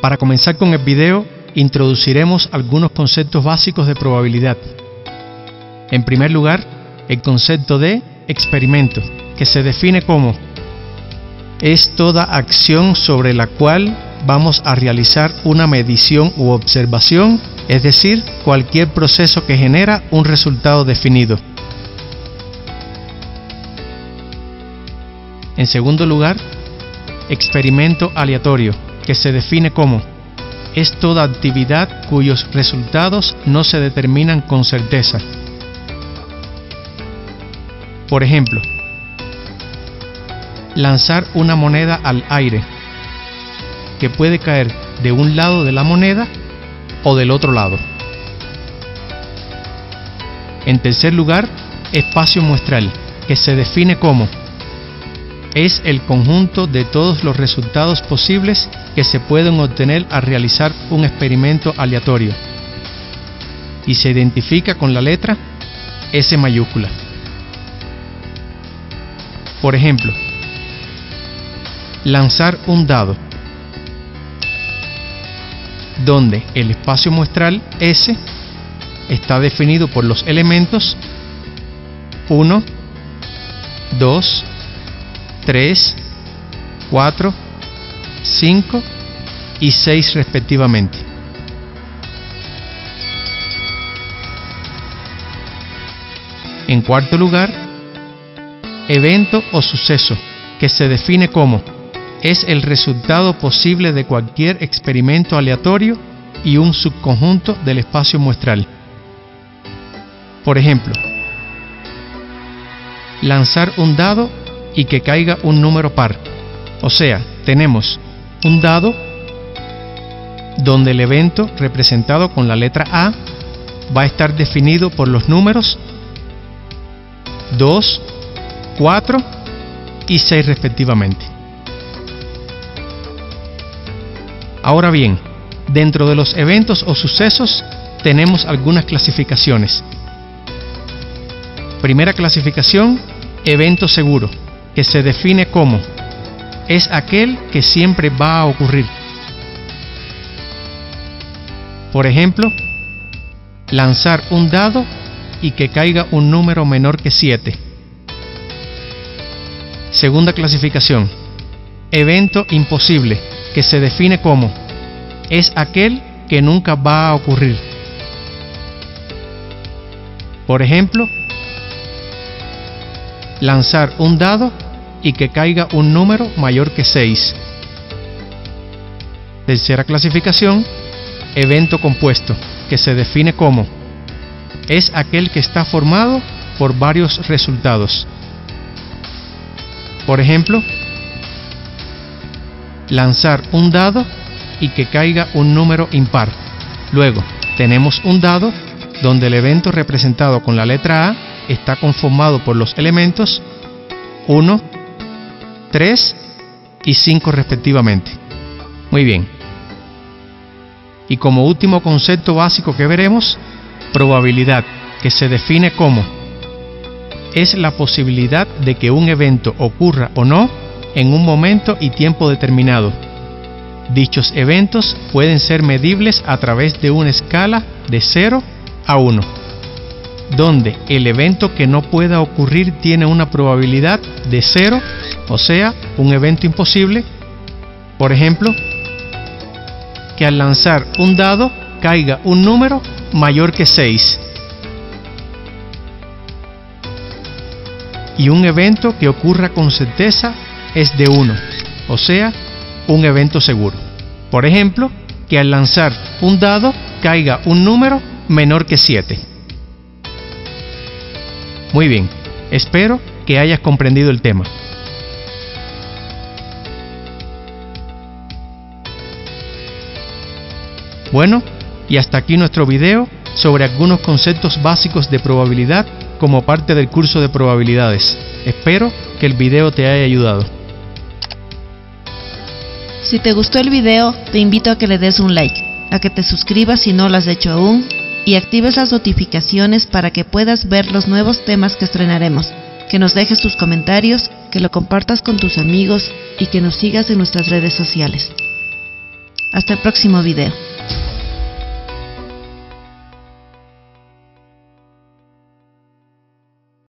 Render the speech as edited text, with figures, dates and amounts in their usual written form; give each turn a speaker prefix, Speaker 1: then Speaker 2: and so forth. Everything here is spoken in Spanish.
Speaker 1: Para comenzar con el video, introduciremos algunos conceptos básicos de probabilidad. En primer lugar, el concepto de experimento, que se define como: es toda acción sobre la cual vamos a realizar una medición u observación, es decir, cualquier proceso que genera un resultado definido. En segundo lugar, experimento aleatorio, que se define como: es toda actividad cuyos resultados no se determinan con certeza. Por ejemplo, lanzar una moneda al aire, que puede caer de un lado de la moneda o del otro lado. En tercer lugar, espacio muestral, que se define como: es el conjunto de todos los resultados posibles que se pueden obtener al realizar un experimento aleatorio, y se identifica con la letra S mayúscula. Por ejemplo, lanzar un dado, donde el espacio muestral S está definido por los elementos 1, 2, 3, 4, 5 y 6 respectivamente. En cuarto lugar, evento o suceso, que se define como: es el resultado posible de cualquier experimento aleatorio y un subconjunto del espacio muestral. Por ejemplo, lanzar un dado y que caiga un número par. O sea, tenemos un dado donde el evento representado con la letra A va a estar definido por los números 2, 4 y 6 respectivamente. Ahora bien, dentro de los eventos o sucesos tenemos algunas clasificaciones. Primera clasificación: evento seguro, que se define como: es aquel que siempre va a ocurrir. Por ejemplo, lanzar un dado y que caiga un número menor que 7. Segunda clasificación: evento imposible, que se define como: es aquel que nunca va a ocurrir. Por ejemplo, lanzar un dado y que caiga un número mayor que 6. Tercera clasificación: evento compuesto, que se define como: es aquel que está formado por varios resultados. Por ejemplo, lanzar un dado y que caiga un número impar. Luego, tenemos un dado donde el evento representado con la letra A está conformado por los elementos 1, 3 y 5 respectivamente. Muy bien. Y como último concepto básico que veremos, probabilidad, que se define como: es la posibilidad de que un evento ocurra o no en un momento y tiempo determinado. Dichos eventos pueden ser medibles a través de una escala de 0 a 1, donde el evento que no pueda ocurrir tiene una probabilidad de 0, o sea, un evento imposible. Por ejemplo, que al lanzar un dado caiga un número mayor que 6. Y un evento que ocurra con certeza es de 1, o sea, un evento seguro. Por ejemplo, que al lanzar un dado caiga un número menor que 7. Muy bien, espero que hayas comprendido el tema. Bueno, y hasta aquí nuestro video sobre algunos conceptos básicos de probabilidad como parte del curso de probabilidades. Espero que el video te haya ayudado.
Speaker 2: Si te gustó el video, te invito a que le des un like, a que te suscribas si no lo has hecho aún y actives las notificaciones para que puedas ver los nuevos temas que estrenaremos, que nos dejes tus comentarios, que lo compartas con tus amigos y que nos sigas en nuestras redes sociales. Hasta el próximo video.